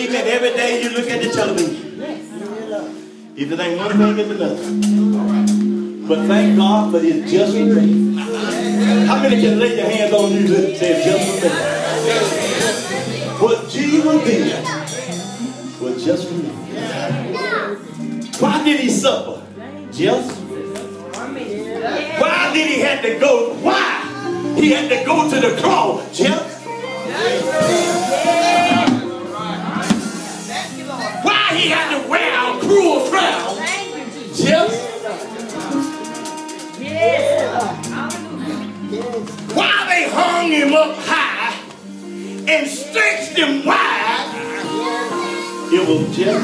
amen, every day you look at the television. If it ain't one thing, it's another. But thank God for this just for me. How many can lay your hands on you and say just for me? What Jesus did was just for me. Why did he suffer? Just. Why did he have to go? Why? He had to go to the cross. Just. Why he had to wear a cruel crown? Just. Why they hung him up high and stretched him wide? It was just.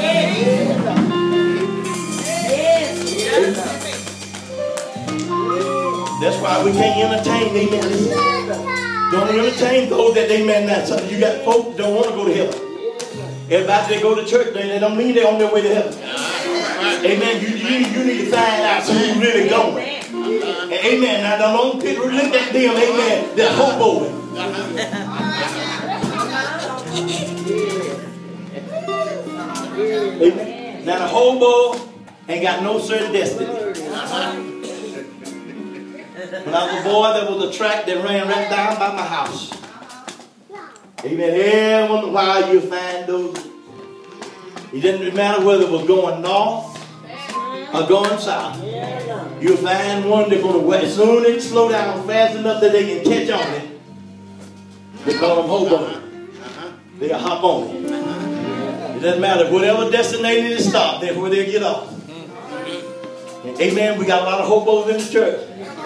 That's why we can't entertain, amen. Don't entertain those that amen. That's something. You got folks that don't want to go to heaven. Everybody that go to church, they don't mean they're on their way to heaven. Amen. You need to find out who's really going. And amen. Now the long people look at them, amen. They're hoboing. Amen. Now the hobo ain't got no certain destiny. When I was a boy, there was a track that ran right down by my house. Amen. Every once in a while you find those. It didn't matter whether it was going north or going south. You'll find one that's going to wait. As soon as they slow down fast enough that they can catch on it, they call them hobo. They'll hop on it. It doesn't matter. Whatever destination they stop, that's where they'll get off. And amen. We got a lot of hobos in the church.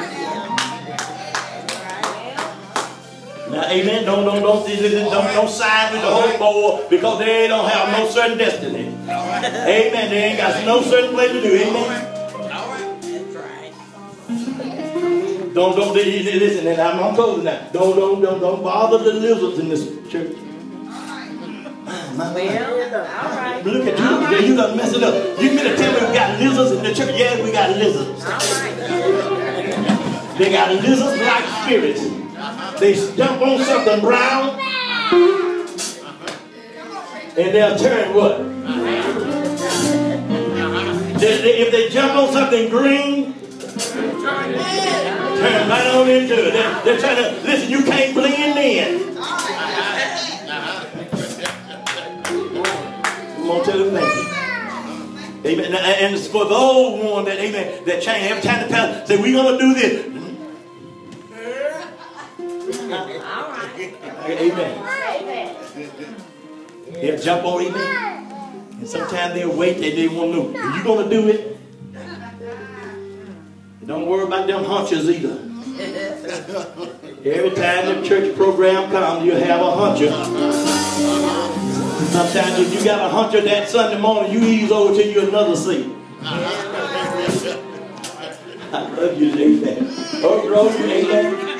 Now, amen. Don't side with the hobo because they don't have no certain destiny. Amen. They ain't got no certain place to do. Amen. Don't listen. And I'm closing now. Don't bother the lizards in this church. Well, all right. Look at you. You done mess it up. You mean to tell me we got lizards in the church? Yeah, we got lizards. All right. They got lizards like spirits. They stomp on something brown and they'll turn what? If they jump on something green, turn right on into it. They're trying to, listen, you can't blend in. I'm going to tell them thank you. Amen. And it's for those ones that, amen, that change every time the pastor say, we're going to do this. Amen. They'll jump on amen. And sometimes they'll wait, they won't know. If you're going to do it, don't worry about them hunchers either. Every time the church program comes, you have a huncher. Sometimes if you got a huncher that Sunday morning, you ease over to you another seat. I love you, amen. Oh, you amen.